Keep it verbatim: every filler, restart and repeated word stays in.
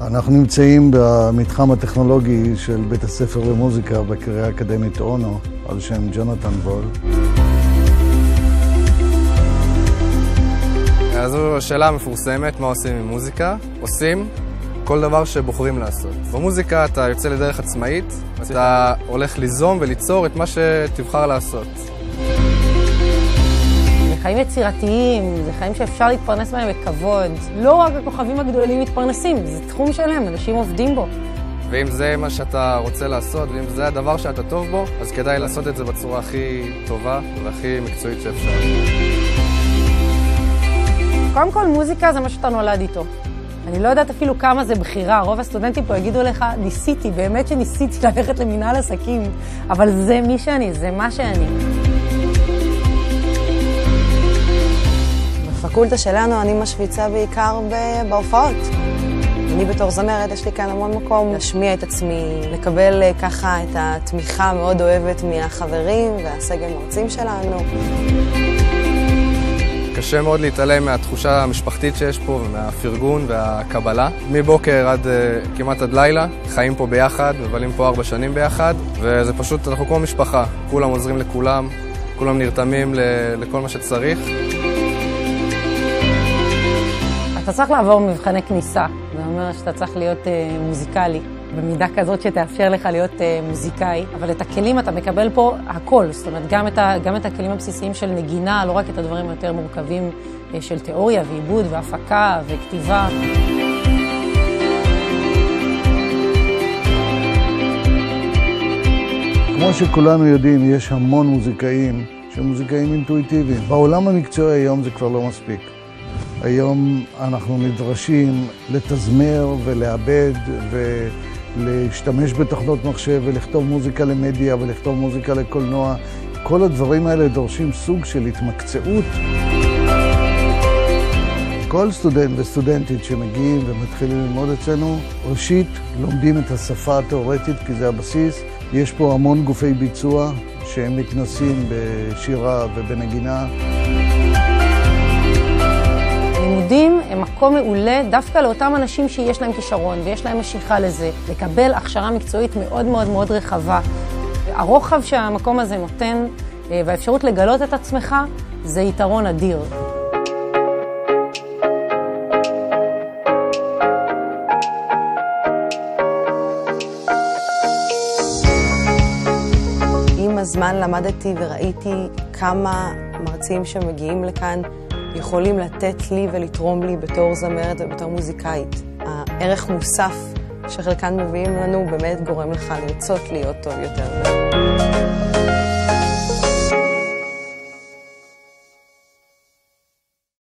אנחנו נמצאים במתחם הטכנולוגי של בית הספר למוזיקה בקריה האקדמית אונו, על שם ג'ונתן וול. אז זו השאלה המפורסמת, מה עושים עם מוזיקה? עושים כל דבר שבוחרים לעשות. במוזיקה אתה יוצא לדרך עצמאית, אתה הולך ליזום וליצור את מה שתבחר לעשות. זה חיים יצירתיים, זה חיים שאפשר להתפרנס בהם בכבוד. לא רק הכוכבים הגדולים מתפרנסים, זה תחום שלהם, אנשים עובדים בו. ואם זה מה שאתה רוצה לעשות, ואם זה הדבר שאתה טוב בו, אז כדאי לעשות את זה בצורה הכי טובה והכי מקצועית שאפשר. קודם כל, מוזיקה זה מה שאתה נולד איתו. אני לא יודעת אפילו כמה זה בחירה. רוב הסטודנטים פה יגידו לך, ניסיתי, באמת שניסיתי ללכת למנהל עסקים, אבל זה מי שאני, זה מה שאני. בפקולטה שלנו אני משוויצה בעיקר בהופעות. אני בתור זמרת, יש לי כאן המון מקום להשמיע את עצמי, לקבל ככה את התמיכה המאוד אוהבת מהחברים והסגל מרצים שלנו. קשה מאוד להתעלם מהתחושה המשפחתית שיש פה ומהפרגון והקבלה. מבוקר עד כמעט עד לילה, חיים פה ביחד, מבלים פה ארבע שנים ביחד, וזה פשוט, אנחנו כמו משפחה. כולם עוזרים לכולם, כולם נרתמים לכל מה שצריך. אתה צריך לעבור מבחני כניסה, זה אומר שאתה צריך להיות uh, מוזיקלי, במידה כזאת שתאפשר לך להיות uh, מוזיקאי, אבל את הכלים אתה מקבל פה הכל, זאת אומרת גם את, ה, גם את הכלים הבסיסיים של נגינה, לא רק את הדברים היותר מורכבים uh, של תיאוריה ועיבוד והפקה וכתיבה. כמו שכולנו יודעים, יש המון מוזיקאים שהם מוזיקאים אינטואיטיביים. בעולם המקצועי היום זה כבר לא מספיק. היום אנחנו נדרשים לתזמר ולעבד ולהשתמש בתוכנות מחשב ולכתוב מוזיקה למדיה ולכתוב מוזיקה לקולנוע. כל הדברים האלה דורשים סוג של התמקצעות. כל סטודנט וסטודנטית שמגיעים ומתחילים ללמוד אצלנו, ראשית לומדים את השפה התיאורטית כי זה הבסיס. יש פה המון גופי ביצוע שהם מתנסים בשירה ובנגינה. לימודים הם מקום מעולה דווקא לאותם אנשים שיש להם כישרון ויש להם משיכה לזה, לקבל הכשרה מקצועית מאוד מאוד מאוד רחבה. הרוחב שהמקום הזה נותן והאפשרות לגלות את עצמך זה יתרון אדיר. עם הזמן למדתי וראיתי כמה מרצים שמגיעים לכאן יכולים לתת לי ולתרום לי בתור זמרת ובתור מוזיקאית. הערך מוסף שחלקן מביאים לנו באמת גורם לך לרצות להיות טוב יותר.